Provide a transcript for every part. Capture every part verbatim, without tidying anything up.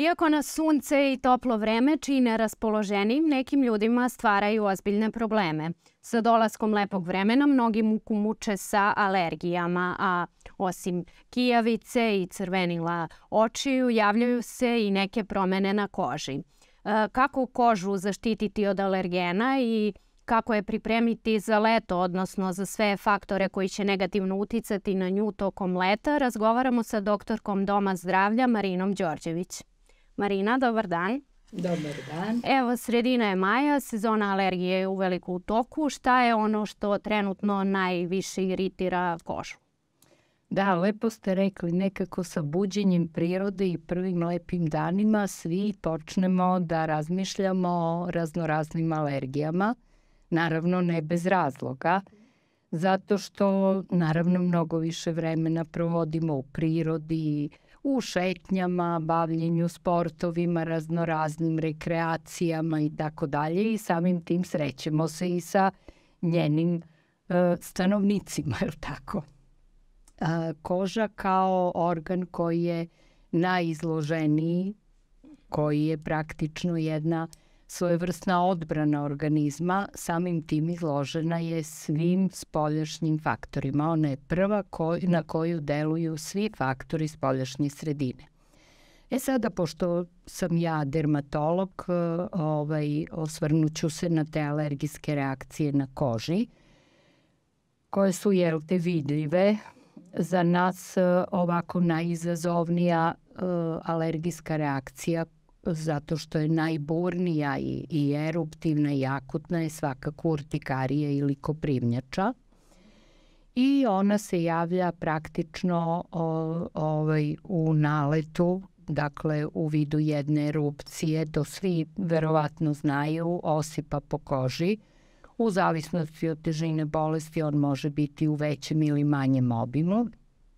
Iako nas sunce i toplo vreme čine raspoloženim, nekim ljudima stvaraju ozbiljne probleme. Sa dolaskom lepog vremena mnogi muku muče sa alergijama, a osim kijavice i crvenila očiju javljaju se i neke promene na koži. Kako kožu zaštititi od alergena i kako je pripremiti za leto, odnosno za sve faktore koji će negativno uticati na nju tokom leta, razgovaramo sa doktorkom Doma zdravlja Marinom Đorđević. Marina, dobar dan. Dobar dan. Evo, sredina je maja, sezona alergije je uveliko u toku. Šta je ono što trenutno najviše iritira kožu? Da, lepo ste rekli, nekako sa buđenjem prirode i prvim lepim danima svi počnemo da razmišljamo o raznoraznim alergijama. Naravno, ne bez razloga, zato što naravno mnogo više vremena provodimo u prirodi, u šetnjama, bavljenju sportovima, raznoraznim rekreacijama i tako dalje i samim tim srećemo se i sa njenim e, stanovnicima, je li tako? E, koža kao organ koji je najizloženiji, koji je praktično jedna svojevrsna odbrana organizma, samim tim izložena je svim spoljašnjim faktorima. Ona je prva koj, na koju deluju svi faktori spoljašnje sredine. E sada, pošto sam ja dermatolog, ovaj, osvrnuću se na te alergijske reakcije na koži, koje su, jel te, vidljive. Za nas ovako najizazovnija uh, alergijska reakcija, zato što je najburnija i, i eruptivna i akutna, je svakako urtikarija ili koprivnjača. I ona se javlja praktično o, ovaj, u naletu, dakle u vidu jedne erupcije, to svi verovatno znaju, osipa po koži. U zavisnosti od težine bolesti on može biti u većem ili manjem obimu.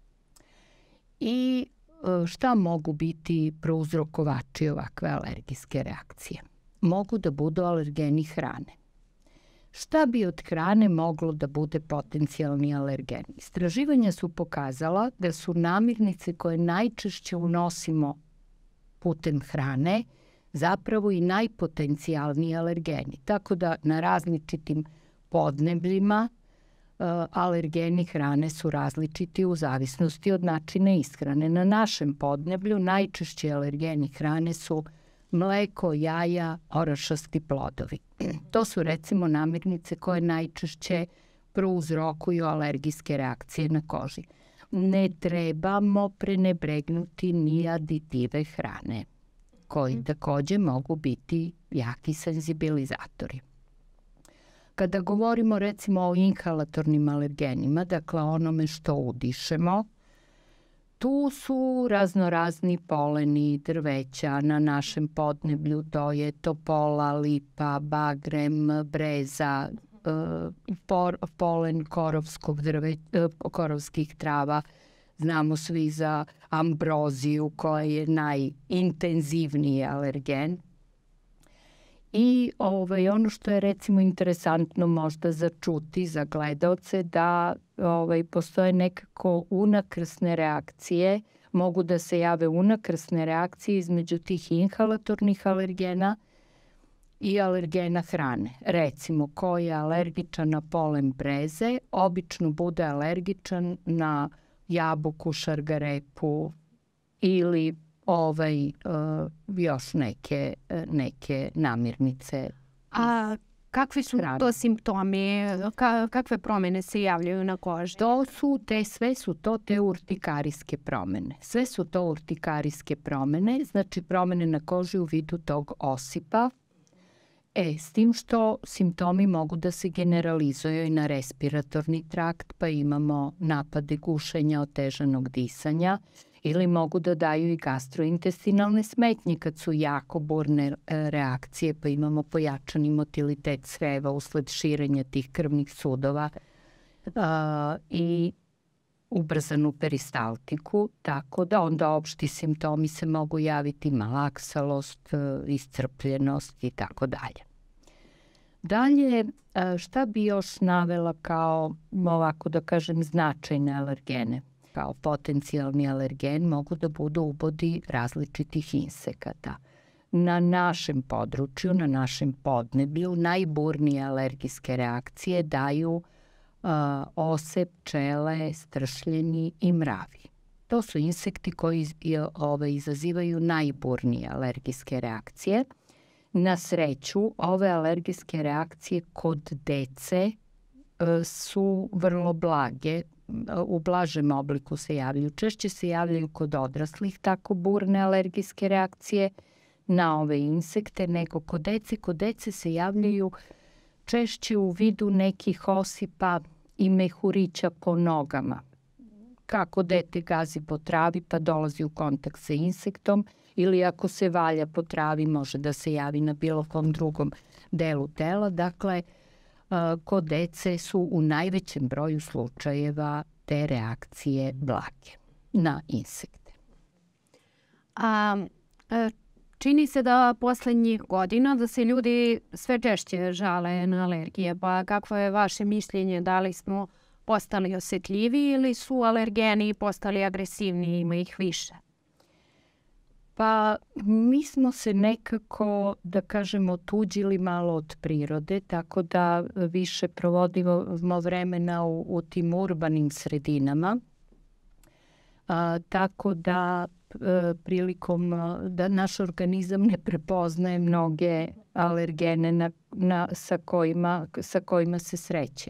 I šta mogu biti prouzrokovači ovakve alergijske reakcije? Mogu da budu alergeni hrane. Šta bi od hrane moglo da bude potencijalni alergen? Istraživanja su pokazala da su namirnice koje najčešće unosimo putem hrane zapravo i najpotencijalniji alergeni. Tako da na različitim podnebljima alergeni hrane su različiti u zavisnosti od načina ishrane. Na našem podneblju najčešće alergeni hrane su mleko, jaja, orašasti plodovi. To su recimo namirnice koje najčešće prouzrokuju alergijske reakcije na koži. Ne trebamo prenebregnuti ni aditive hrane, koji takođe mogu biti jaki senzibilizatori. Kada govorimo recimo o inhalatornim alergenima, dakle onome što udišemo, tu su raznorazni poleni, drveća na našem podneblju, to je topola, lipa, bagrem, breza, por, polen korovskog drve, korovskih trava. Znamo svi za ambroziju koja je najintenzivniji alergen. I ovaj, ono što je recimo interesantno možda za čuti, za gledaoce, da ovaj, postoje nekako unakrsne reakcije, mogu da se jave unakrsne reakcije između tih inhalatornih alergena i alergena hrane. Recimo, ko je alergičan na polen breze, obično bude alergičan na jabuku, šargarepu ili ovaj, uh, još neke, neke namirnice. A kakvi su hrane. To simptomi? Ka, kakve promene se javljaju na koži? To su te, sve su to te urtikarijske promene. Sve su to urtikarijske promene, znači promene na koži u vidu tog osipa. E, s tim što simptomi mogu da se generalizuju i na respiratorni trakt, pa imamo napade gušenja, otežanog disanja, ili mogu da daju i gastrointestinalne smetnje kad su jako burne reakcije, pa imamo pojačani motilitet creva usled širenja tih krvnih sudova a, i ubrzanu peristaltiku, tako da onda opšti simptomi se mogu javiti malaksalost, iscrpljenost i tako dalje. Dalje, šta bi još navela kao, ovako da kažem, značajne alergene? kao potencijalni alergen mogu da budu ubodi različitih insekata. Na našem području, na našem podneblju, najburnije alergijske reakcije daju uh, ose, pčele, stršljeni i mravi. To su insekti koji iz, ove, izazivaju najburnije alergijske reakcije. Na sreću, ove alergijske reakcije kod dece uh, su vrlo blage, u blažem obliku se javljaju. Češće se javljaju kod odraslih tako burne alergijske reakcije na ove insekte nego kod dece. Kod dece se javljaju češće u vidu nekih osipa i mehurića po nogama. Kako dete gazi po travi pa dolazi u kontakt sa insektom, ili ako se valja po travi može da se javi na bilo kom drugom delu tela. Dakle, kod dece su u najvećem broju slučajeva te reakcije blage na insekte. A čini se da poslednjih godina da se ljudi sve češće žale na alergije, pa kakvo je vaše mišljenje, da li smo postali osetljivi ili su alergeni postali agresivni, ima ih više? Pa mi smo se nekako, da kažemo, otuđili malo od prirode, tako da više provodimo vremena u, u tim urbanim sredinama. A, tako da e, prilikom da naš organizam ne prepoznaje mnoge alergene na, na, sa, kojima, sa kojima se sreće.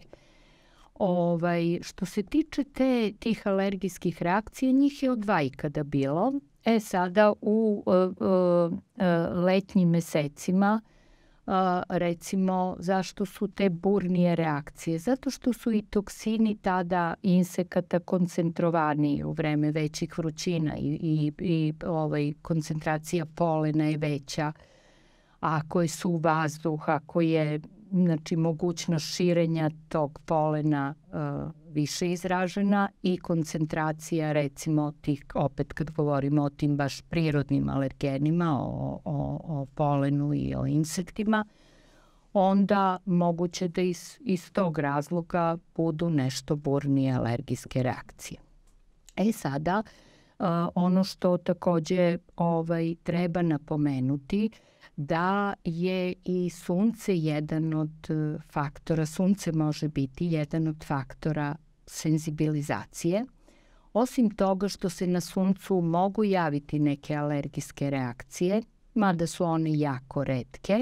Ovaj, što se tiče te, tih alergijskih reakcija, njih je od vajkada bilo. E sada u uh, uh, letnjim mesecima, uh, recimo, zašto su te burnije reakcije? Zato što su i toksini tada insekata koncentrovaniji u vreme većih vrućina i, i, i ovaj, koncentracija polena je veća. Ako je suv vazduh, ako je znači, mogućnost širenja tog polena uh, više izražena i koncentracija recimo tih, opet kad govorimo o tim baš prirodnim alergenima, o, o, o polenu i o insektima, onda moguće da iz, iz tog razloga budu nešto burnije alergijske reakcije. E sada, uh, ono što takođe ovaj, treba napomenuti, da je i sunce jedan od faktora, sunce može biti jedan od faktora senzibilizacije. Osim toga što se na suncu mogu javiti neke alergijske reakcije, mada su one jako retke,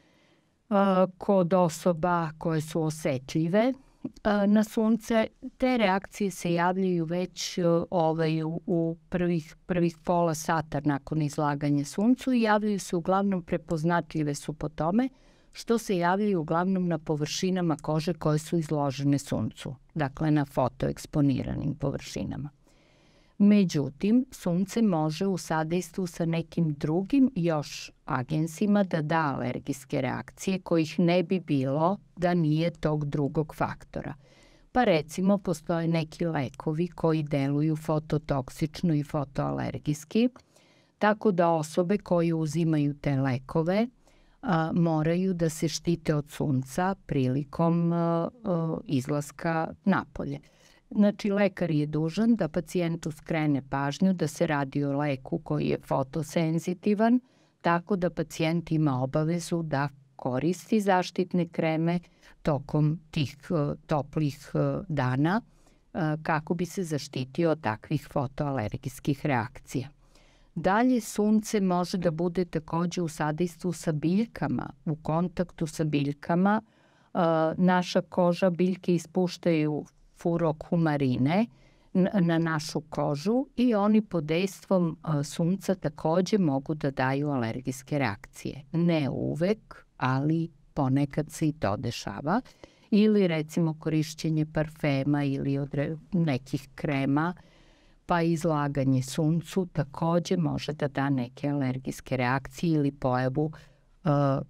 kod osoba koje su osetljive na sunce, te reakcije se javljaju već ovaj, u prvih, prvih pola sata nakon izlaganja suncu i javljaju se uglavnom, prepoznatljive su po tome što se javljaju uglavnom na površinama kože koje su izložene suncu, dakle na fotoeksponiranim površinama. Međutim, sunce može u sadejstvu sa nekim drugim još agensima da da alergijske reakcije kojih ne bi bilo da nije tog drugog faktora. Pa recimo postoje neki lekovi koji deluju fototoksično i fotoalergijski, tako da osobe koje uzimaju te lekove a, moraju da se štite od sunca prilikom a, a, izlaska napolje. Znači, lekar je dužan da pacijentu skrene pažnju da se radi o leku koji je fotosenzitivan, tako da pacijent ima obavezu da koristi zaštitne kreme tokom tih uh, toplih uh, dana uh, kako bi se zaštitio od takvih fotoalergijskih reakcija. Dalje, sunce može da bude takođe u sadejstvu sa biljkama, u kontaktu sa biljkama. Uh, naša koža, biljke ispuštaju furokumarine na našu kožu i oni pod dejstvom sunca takođe mogu da daju alergijske reakcije. Ne uvek, ali ponekad se i to dešava. Ili recimo korišćenje parfema ili odre, nekih krema, pa izlaganje suncu takođe može da da neke alergijske reakcije ili pojavu, uh,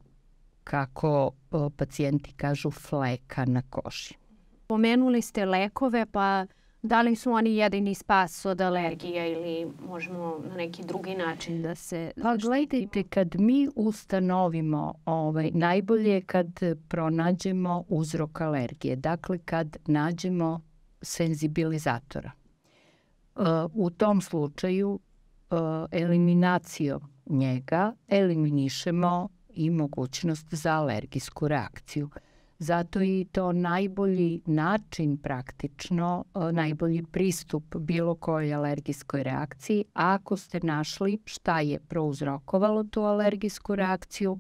kako uh, pacijenti kažu, fleka na koži. Pomenuli ste lekove, pa da li su oni jedini spas od alergija ili možemo na neki drugi način da se... Pa gledajte, kad mi ustanovimo, ovaj, najbolje je kad pronađemo uzrok alergije, dakle kad nađemo senzibilizatora. u tom slučaju eliminacijom njega eliminišemo i mogućnost za alergijsku reakciju. Zato je to najbolji način praktično, najbolji pristup bilo kojoj alergijskoj reakciji. Ako ste našli šta je prouzrokovalo tu alergijsku reakciju,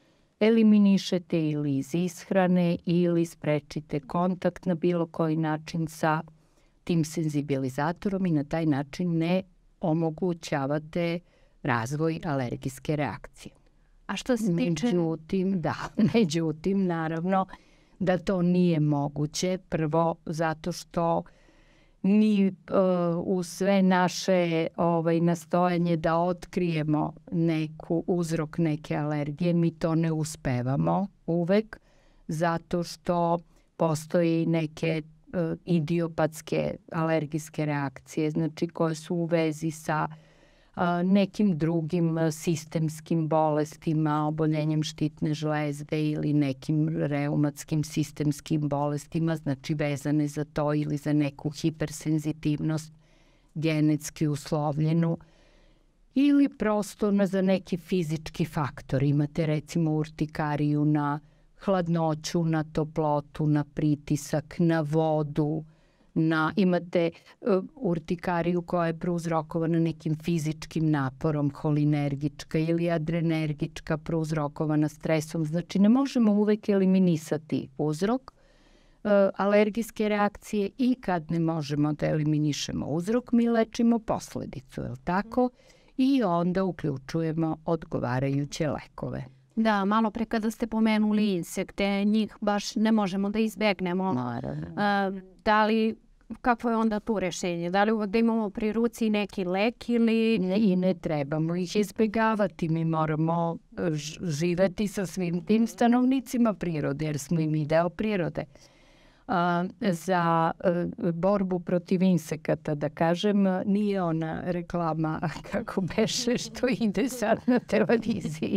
eliminišete ili iz ishrane ili sprečite kontakt na bilo koji način sa tim senzibilizatorom i na taj način ne omogućavate razvoj alergijske reakcije. A što se tiče... Međutim, da, međutim, naravno da to nije moguće. Prvo, zato što mi uh, u sve naše ovaj, nastojanje da otkrijemo neku uzrok neke alergije, mi to ne uspevamo uvek, zato što postoji neke uh, idiopatske alergijske reakcije, znači koje su u vezi sa nekim drugim sistemskim bolestima, oboljenjem štitne žlezde ili nekim reumatskim sistemskim bolestima, znači vezane za to ili za neku hipersenzitivnost genetski uslovljenu ili prosto za neki fizički faktor. Imate recimo urtikariju na hladnoću, na toplotu, na pritisak, na vodu, Na, imate uh, urtikariju koja je prouzrokovana nekim fizičkim naporom, holinergička ili adrenergička, prouzrokovana stresom. Znači ne možemo uvek eliminisati uzrok uh, alergijske reakcije i kad ne možemo da eliminišemo uzrok, mi lečimo posledicu, je li tako? I onda uključujemo odgovarajuće lekove. Da, malo pre kada ste pomenuli insekte, njih baš ne možemo da izbegnemo. Naravno. Uh, da li, kakvo je onda tu rešenje? Da li da imamo pri ruci neki lek ili... Ne, i ne trebamo ih izbegavati. Mi moramo živeti sa svim tim stanovnicima prirode, jer smo i mi deo prirode. Uh, za uh, borbu protiv insekata, da kažem, nije ona reklama kako beše što ide sad na televiziji.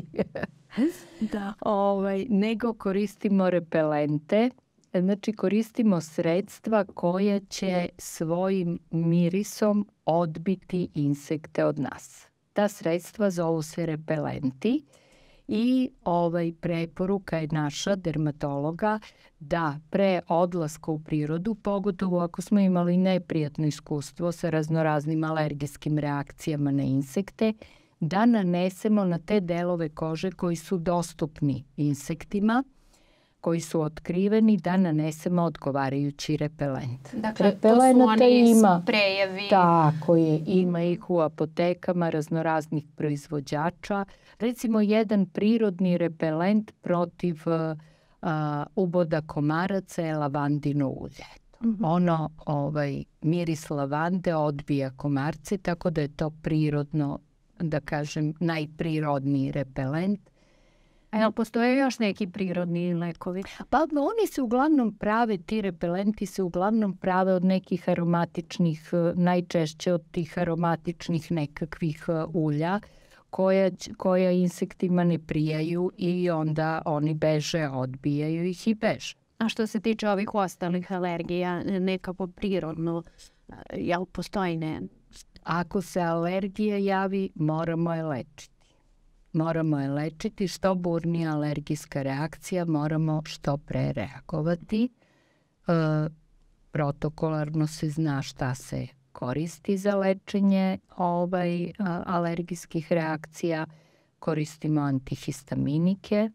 Da. Ovaj, nego koristimo repelente, znači koristimo sredstva koja će svojim mirisom odbiti insekte od nas. Ta sredstva zovu se repelenti i ovaj preporuka je naša dermatologa da pre odlaska u prirodu, pogotovo ako smo imali neprijatno iskustvo sa raznoraznim alergijskim reakcijama na insekte, da nanesemo na te delove kože koji su dostupni insektima, koji su otkriveni, da nanesemo odgovarajući repelent. Dakle, Repelenata to su oni ima, sprejevi. Tako je, ima ih u apotekama raznoraznih proizvođača. Recimo, jedan prirodni repelent protiv uh, uboda komaraca je lavandino ulje. Mm-hmm. Ono, ovaj, miris lavande odbija komarce, tako da je to prirodno, da kažem, najprirodniji repelent. A jel postoje još neki prirodni lekovi? Pa oni se uglavnom prave, ti repelenti se uglavnom prave od nekih aromatičnih, najčešće od tih aromatičnih nekakvih ulja, koja, koja insektima ne prijaju i onda oni beže, odbijaju ih i beže. A što se tiče ovih ostalih alergija, nekako prirodno, jel postoji ne? Ako se alergija javi, moramo je lečiti. Moramo je lečiti, što burnija alergijska reakcija, moramo što pre reagovati. E, protokolarno se zna šta se koristi za lečenje ovaj, a, alergijskih reakcija. Koristimo antihistaminike,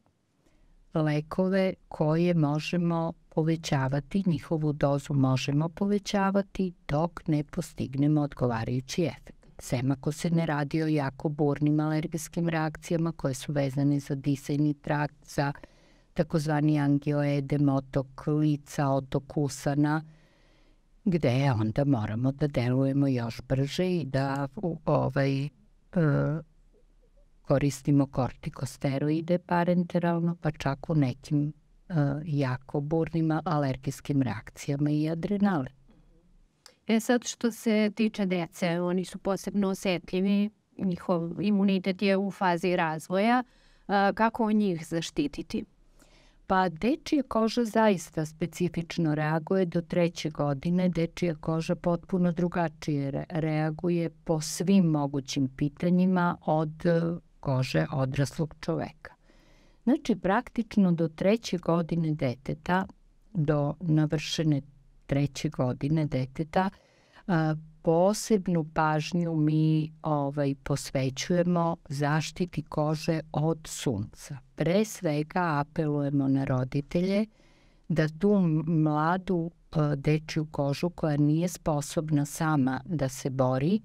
lekove koje možemo povećavati, njihovu dozu možemo povećavati dok ne postignemo odgovarajući efekt. Sem ako se ne radi o jako burnim alergijskim reakcijama koje su vezane za disajni trakt, za takozvani angioedem, otok lica, otok usana, gde onda moramo da delujemo još brže i da ovaj, e, koristimo kortikosteroide parenteralno, pa čak u nekim e, jako burnim alergijskim reakcijama i adrenalin. E sad što se tiče dece, oni su posebno osetljivi, njihov imunitet je u fazi razvoja. Kako njih zaštititi? Pa dečija koža zaista specifično reaguje do treće godine. Dečija koža potpuno drugačije re- reaguje po svim mogućim pitanjima od e, kože odraslog čoveka. Znači, praktično do treće godine deteta, do navršene treće godine deteta, a, posebnu pažnju mi ovaj, posvećujemo zaštiti kože od sunca. Pre svega apelujemo na roditelje da tu mladu a, dečju kožu koja nije sposobna sama da se bori,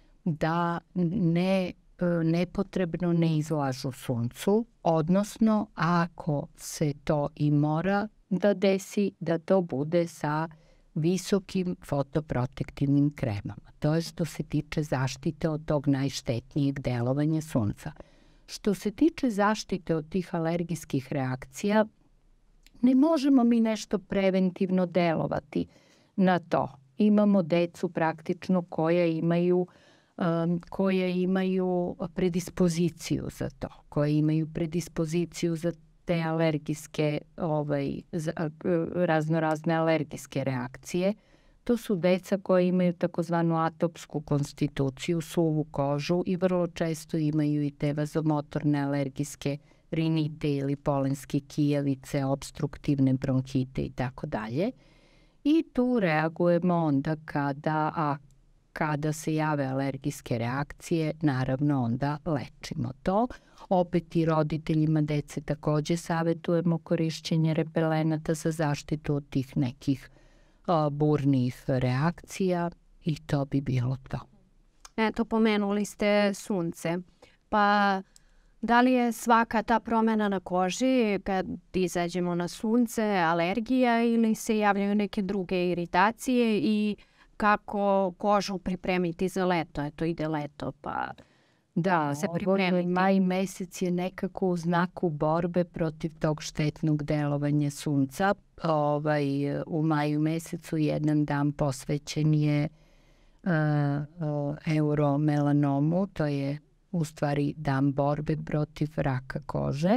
da ne nepotrebno ne izlažu suncu, odnosno ako se to i mora da desi, da to bude sa visokim fotoprotektivnim kremama. To je što se tiče zaštite od tog najštetnijeg delovanja sunca. Što se tiče zaštite od tih alergijskih reakcija, ne možemo mi nešto preventivno delovati na to. Imamo decu praktično koja imaju Um, koje imaju predispoziciju za to, koje imaju predispoziciju za te alergijske, ovaj, za, razno razne alergijske reakcije. To su deca koje imaju takozvanu atopsku konstituciju, suvu kožu i vrlo često imaju i te vazomotorne alergijske rinite ili polenske kijavice, obstruktivne bronhite i tako dalje. I tu reagujemo onda kada, a kada se jave alergijske reakcije, naravno onda lečimo to. Opet i roditeljima dece takođe savjetujemo korišćenje repelenata za zaštitu od tih nekih a, burnih reakcija i to bi bilo to. Eto, pomenuli ste sunce. Pa da li je svaka ta promjena na koži kad izađemo na sunce alergija ili se javljaju neke druge iritacije i kako kožu pripremiti za leto? Eto, ide leto, pa da se pripremiti. Maj mesec je nekako u znaku borbe protiv tog štetnog delovanja sunca. Ovaj, u maju mesecu jedan dan posvećen je uh, uh, euromelanomu, to je u stvari dan borbe protiv raka kože.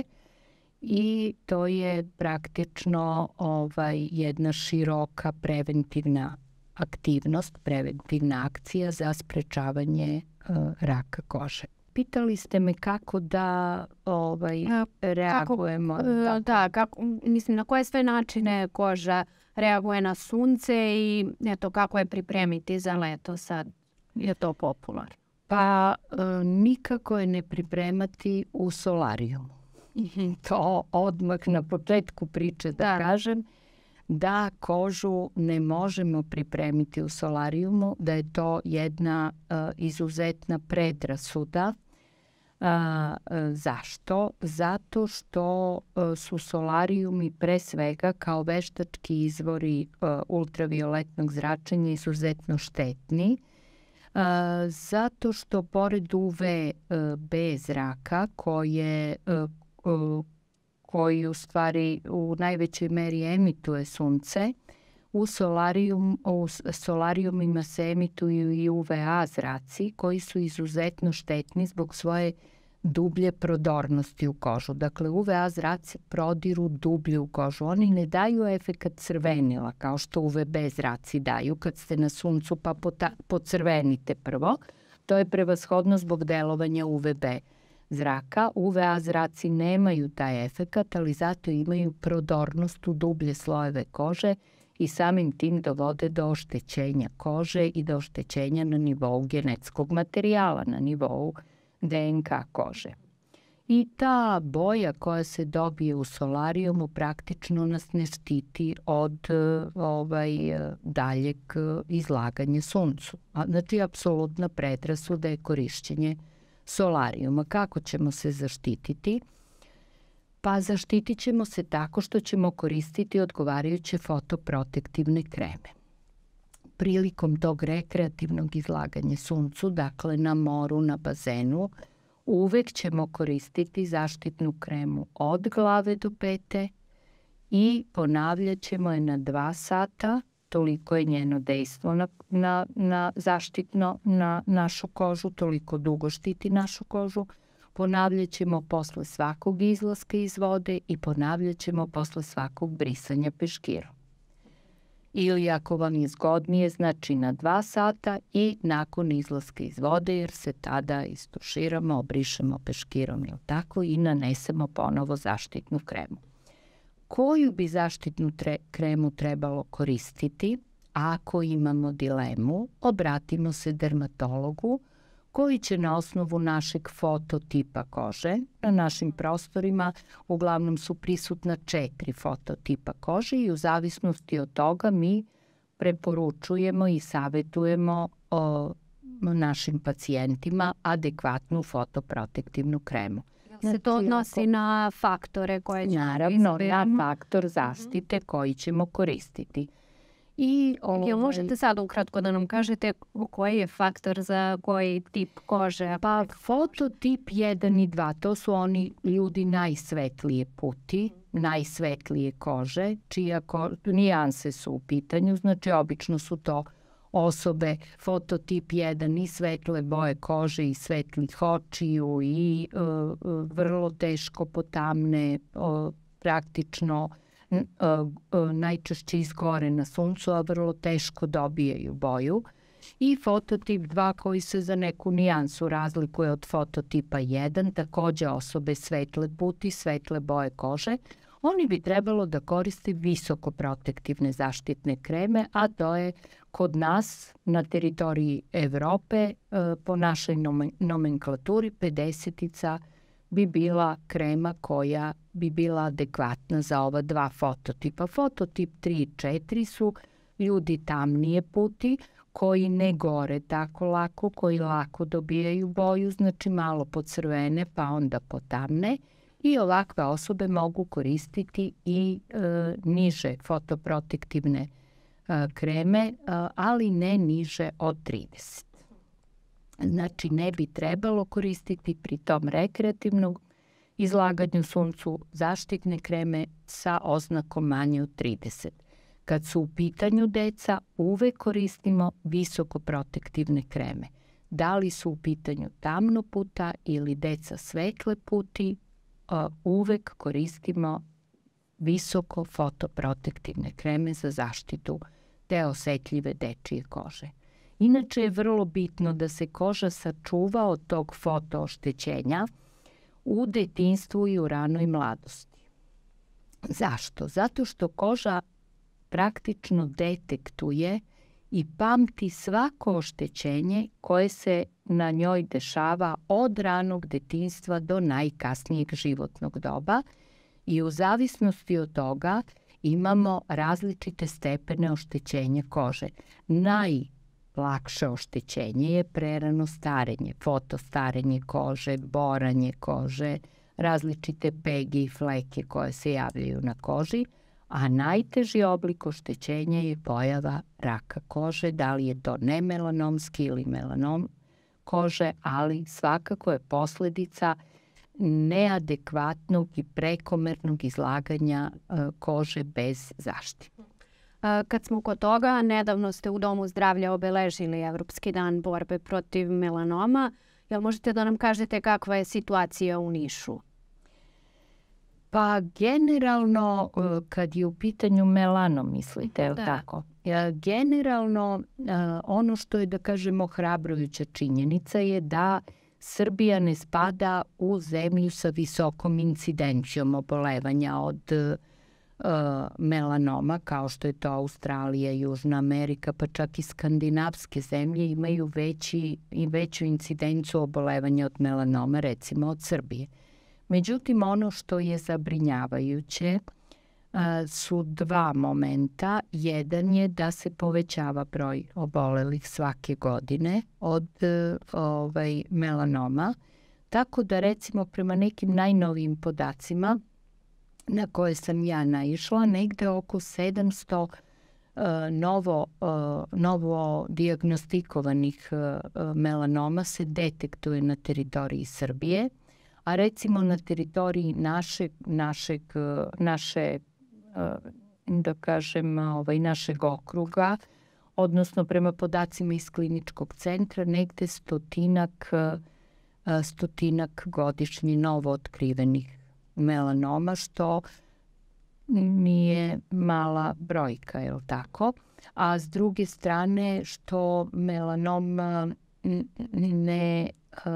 I to je praktično ovaj, jedna široka preventivna aktivnost, preventivna akcija za sprečavanje uh, raka kože. Pitali ste me kako da ovaj, reagujemo. Kako, uh, da, kako, mislim na koje sve načine koža reaguje na sunce i eto, kako je pripremiti za leto, sad je to popularno. Pa uh, nikako je ne pripremati u solarijumu. Mm-hmm. To odmah na početku priče da, da kažem. Da kožu ne možemo pripremiti u solarijumu, da je to jedna uh, izuzetna predrasuda. Uh, uh, zašto? Zato što uh, su solarijumi pre svega kao veštački izvori uh, ultravioletnog zračenja izuzetno štetni. Uh, zato što pored U V B zraka koje uh, uh, koji u stvari u najvećoj meri emituje sunce, u, solarijum, u solarijumima se emituju i U V A zraci koji su izuzetno štetni zbog svoje dublje prodornosti u kožu. Dakle, U V A zraci prodiru dublje u kožu. Oni ne daju efekat crvenila kao što U V B zraci daju kad ste na suncu pa pocrvenite prvo. To je prevashodno zbog delovanja U V B zraka. U V A zraci nemaju taj efekat, ali zato imaju prodornost u dublje slojeve kože i samim tim dovode do oštećenja kože i do oštećenja na nivou genetskog materijala, na nivou D N K kože. I ta boja koja se dobije u solarijumu praktično nas ne štiti od ovaj, daljeg izlaganja suncu. Znači, apsolutna predrasuda je korišćenje solarijuma. Kako ćemo se zaštititi? Pa zaštitit ćemo se tako što ćemo koristiti odgovarajuće fotoprotektivne kreme. Prilikom tog rekreativnog izlaganja suncu, dakle na moru, na bazenu, uvek ćemo koristiti zaštitnu kremu od glave do pete i ponavljat ćemo je na dva sata, toliko je njeno dejstvo na, na, na zaštitno na našu kožu, toliko dugo štiti našu kožu. ponavljat ćemo posle svakog izlaska iz vode i ponavljat ćemo posle svakog brisanja peškirom. Ili ako vam je zgodnije, znači na dva sata i nakon izlaska iz vode, jer se tada istuširamo, obrišemo peškirom, ili tako, i nanesemo ponovo zaštitnu kremu. Koju bi zaštitnu tre- kremu trebalo koristiti? Ako imamo dilemu, obratimo se dermatologu koji će na osnovu našeg fototipa kože, na našim prostorima uglavnom su prisutna četiri fototipa kože i u zavisnosti od toga mi preporučujemo i savetujemo o našim pacijentima adekvatnu fotoprotektivnu kremu. Se to odnosi na faktore koje ćemo Naravno, na faktor zaštite koji ćemo koristiti. I ovaj, Jel možete sad ukratko da nam kažete koji je faktor za koji tip kože? Pa fototip jedan i dva, to su oni ljudi najsvetlije puti, najsvetlije kože, čija ko, nijanse su u pitanju, znači obično su to osobe fototip jedan i svetle boje kože i svetlih očiju i uh, vrlo teško potamne, uh, praktično uh, uh, najčešće izgore na suncu, a vrlo teško dobijaju boju. I fototip dva koji se za neku nijansu razlikuje od fototipa jedan, takođe osobe svetle puti, svetle boje kože. Oni bi trebalo da koriste visoko protektivne zaštitne kreme, a to je kod nas na teritoriji Evrope po našoj nomenklaturi pedesetica bi bila krema koja bi bila adekvatna za ova dva fototipa. Fototip tri i četiri su ljudi tamnije puti koji ne gore tako lako, koji lako dobijaju boju, znači malo pocrvene pa onda potamne. I ovakve osobe mogu koristiti i e, niže fotoprotektivne e, kreme, e, ali ne niže od trideset. Znači ne bi trebalo koristiti pri tom rekreativnog izlaganju suncu zaštitne kreme sa oznakom manje od trideset. Kad su u pitanju deca, uvek koristimo visoko protektivne kreme. Da li su u pitanju tamnoputa ili deca svetle puti, Uh, uvek koristimo visoko fotoprotektivne kreme za zaštitu te osetljive dečije kože. Inače je vrlo bitno da se koža sačuva od tog fotooštećenja u detinjstvu i u ranoj mladosti. Zašto? Zato što koža praktično detektuje i pamti svako oštećenje koje se na njoj dešava od ranog detinjstva do najkasnijeg životnog doba i u zavisnosti od toga imamo različite stepene oštećenja kože. Najlakše oštećenje je prerano starenje, fotostarenje kože, boranje kože, različite pege i fleke koje se javljaju na koži, a najteži oblik oštećenja je pojava raka kože, da li je to nemelanomski ili melanom kože, ali svakako je posledica neadekvatnog i prekomernog izlaganja kože bez zaštite. Kad smo kod toga, nedavno ste u Domu zdravlja obeležili Evropski dan borbe protiv melanoma. Jel možete da nam kažete kakva je situacija u Nišu? Pa generalno, kad je u pitanju melanom, mislite, je li tako? Generalno, ono što je, da kažemo, hrabrujuća činjenica je da Srbija ne spada u zemlju sa visokom incidencijom obolevanja od uh, melanoma, kao što je to Australija, Južna Amerika, pa čak i skandinavske zemlje imaju veći, i veću incidenciju obolevanja od melanoma, recimo od Srbije. Međutim, ono što je zabrinjavajuće uh, su dva momenta. Jedan je da se povećava broj obolelih svake godine od uh, ovaj, melanoma, tako da recimo prema nekim najnovijim podacima na koje sam ja naišla, negde oko sedamsto uh, novo, uh, novo dijagnostikovanih uh, melanoma se detektuje na teritoriji Srbije, a recimo na teritoriji našeg, našeg, naše, da kažem, ovaj, našeg okruga, odnosno prema podacima iz kliničkog centra, negde stotinak stotinak godišnji novo otkrivenih melanoma, što nije mala brojka, je li tako? A s druge strane što melanom ne,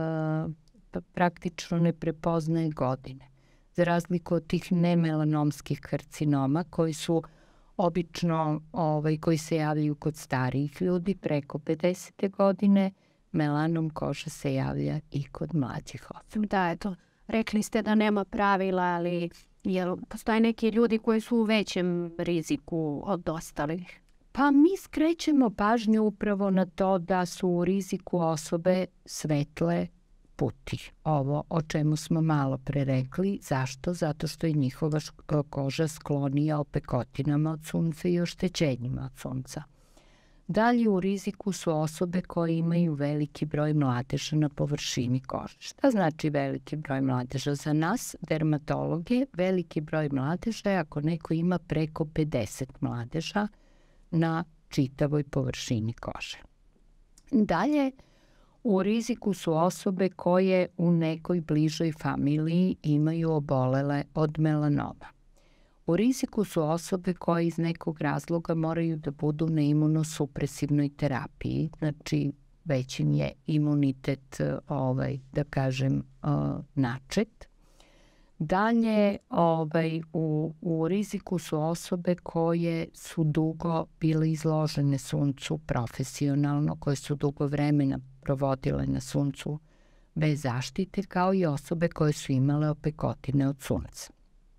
praktično ne prepoznaje godine. Za razliku od tih nemelanomskih karcinoma koji su obično, ovaj, koji se javljaju kod starijih ljudi preko pedesete godine, melanom kože se javlja i kod mlađih osoba. Da, eto, rekli ste da nema pravila, ali jel postoje neki ljudi koji su u većem riziku od ostalih? Pa mi skrećemo pažnju upravo na to da su u riziku osobe svetle puti. Ovo o čemu smo malo pre rekli. Zašto? Zato što je njihova koža sklonija opekotinama od sunca i oštećenjima od sunca. Dalje u riziku su osobe koje imaju veliki broj mladeža na površini kože. Šta znači veliki broj mladeža? Za nas, dermatologe, veliki broj mladeža je ako neko ima preko pedeset mladeža na čitavoj površini kože. Dalje, u riziku su osobe koje u nekoj bližoj familiji imaju obolele od melanoma. U riziku su osobe koje iz nekog razloga moraju da budu na imunosupresivnoj terapiji, znači već im je imunitet, ovaj, da kažem, načet. Dalje, ovaj, u, u riziku su osobe koje su dugo bile izložene suncu profesionalno, koje su dugo vremena provodile na suncu bez zaštite, kao i osobe koje su imale opekotine od sunca.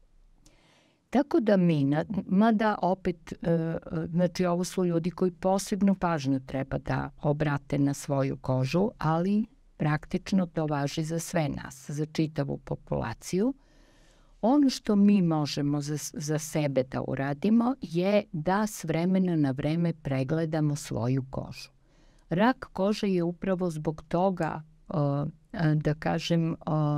Tako da mi, mada opet, znači ovo su ljudi koji posebnu pažnju treba da obrate na svoju kožu, ali praktično to važi za sve nas, za čitavu populaciju. Ono što mi možemo za, za sebe da uradimo je da s vremena na vreme pregledamo svoju kožu. Rak kože je upravo zbog toga, da kažem,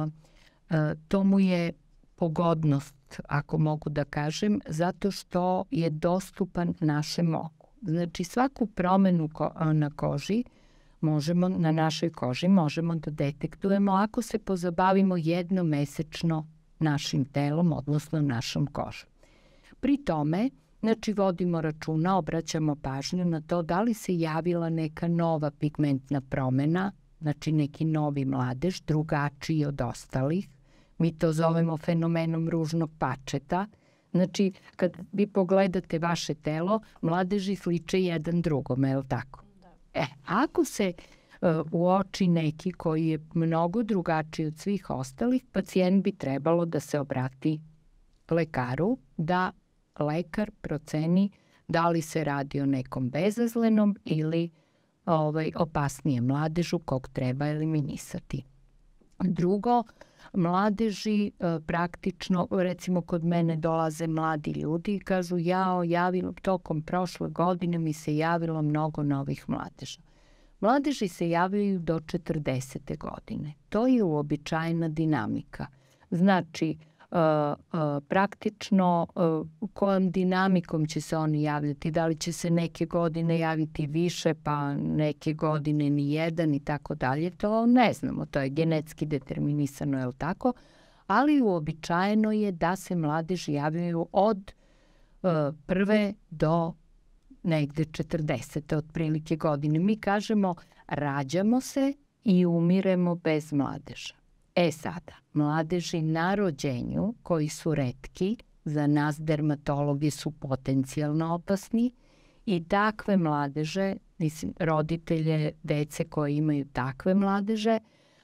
to mu je pogodnost, ako mogu da kažem, zato što je dostupan našem oku. Znači svaku promenu ko- na koži možemo, na našoj koži možemo da detektujemo ako se pozabavimo jednomesečno našim telom, odnosno našom kožom. Pri tome, znači vodimo računa, obraćamo pažnju na to da li se javila neka nova pigmentna promena, znači neki novi mladež, drugačiji od ostalih. Mi to zovemo fenomenom ružnog pačeta. Znači, kad vi pogledate vaše telo, mladeži sliče jedan drugome, je li tako? E, ako se uh, uoči neki koji je mnogo drugačiji od svih ostalih, pacijent bi trebalo da se obrati lekaru, da lekar proceni da li se radi o nekom bezazlenom ili ovaj, opasnijem mladežu kog treba eliminisati. Drugo, mladeži praktično, recimo kod mene dolaze mladi ljudi i kažu jao, javilo, tokom prošle godine mi se javilo mnogo novih mladeža. Mladeži se javljaju do četrdesete godine. To je uobičajena dinamika. Znači, Uh, uh, praktično uh, kojom dinamikom će se oni javljati, da li će se neke godine javiti više, pa neke godine ni jedan i tako dalje, to ne znamo, to je genetski determinisano, je li tako? Ali uobičajeno je da se mladeži javljaju od uh, prve do negde četrdesete otprilike godine. Mi kažemo rađamo se i umiremo bez mladeža. E sada, mladeži na rođenju, koji su retki, za nas dermatologi su potencijalno opasni i takve mladeže, mislim, roditelje, dece koje imaju takve mladeže,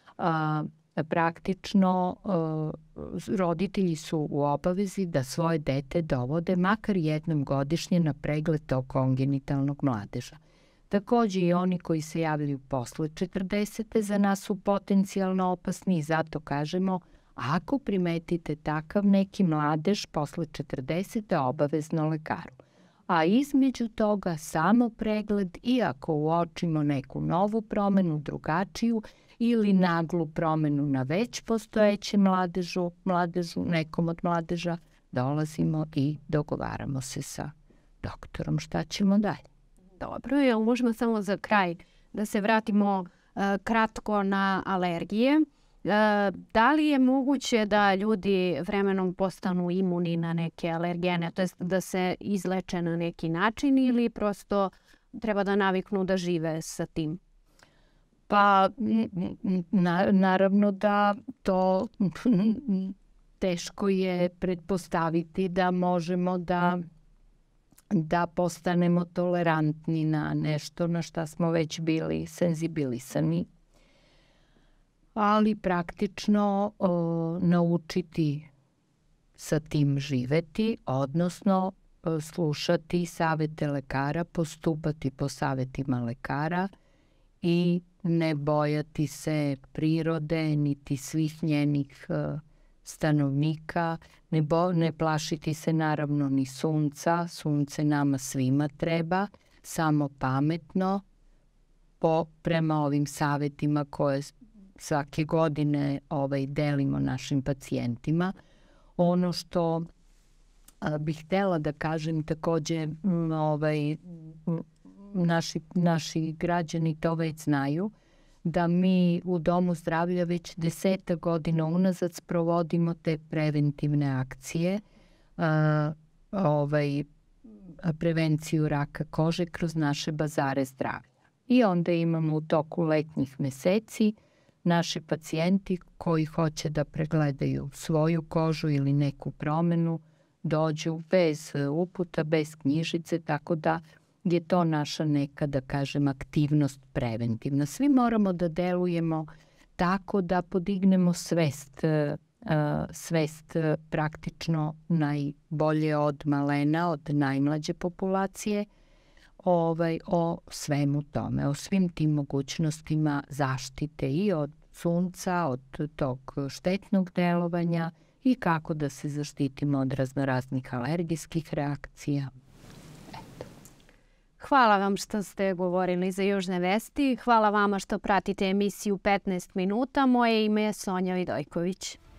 a, praktično a, roditelji su u obavezi da svoje dete dovode makar jednom godišnje na pregled tog kongenitalnog mladeža. Takođe i oni koji se javljaju posle četrdesete za nas su potencijalno opasni i zato kažemo ako primetite takav neki mladež posle četrdesete obavezno lekaru. A između toga samo pregled i ako uočimo neku novu promenu, drugačiju ili naglu promenu na već postojećem mladežu, mladežu, nekom od mladeža, dolazimo i dogovaramo se sa doktorom šta ćemo dalje. Dobro, jel možemo samo za kraj da se vratimo uh, kratko na alergije. Da li je moguće da ljudi vremenom postanu imuni na neke alergene, to jest da se izleče na neki način ili prosto treba da naviknu da žive sa tim? Pa na, naravno da to teško je pretpostaviti da možemo da, da postanemo tolerantni na nešto na šta smo već bili senzibilisani. Ali praktično o, naučiti sa tim živeti, odnosno o, slušati savete lekara, postupati po savetima lekara i ne bojati se prirode niti svih njenih o, stanovnika, ne, bo, ne plašiti se naravno ni sunca, sunce nama svima treba, samo pametno po, prema ovim savetima koje svake godine ovaj, delimo našim pacijentima. Ono što a, bih htjela da kažem takođe, m, ovaj, m, naši, naši građani to već znaju, da mi u Domu zdravlja već deseta godina unazad sprovodimo te preventivne akcije, a, ovaj, prevenciju raka kože kroz naše bazare zdravlja. I onda imamo u toku letnjih meseci naši pacijenti koji hoće da pregledaju svoju kožu ili neku promenu, dođu bez uputa, bez knjižice, tako da je to naša neka, da kažem, aktivnost preventivna. Svi moramo da delujemo tako da podignemo svest, svest praktično najbolje od malena, od najmlađe populacije, Ovaj, o svemu tome, o svim tim mogućnostima zaštite i od sunca, od tog štetnog delovanja i kako da se zaštitimo od raznoraznih alergijskih reakcija. Eto. Hvala vam što ste govorili za Južne vesti. Hvala vama što pratite emisiju petnaest minuta. Moje ime je Sonja Vidojković.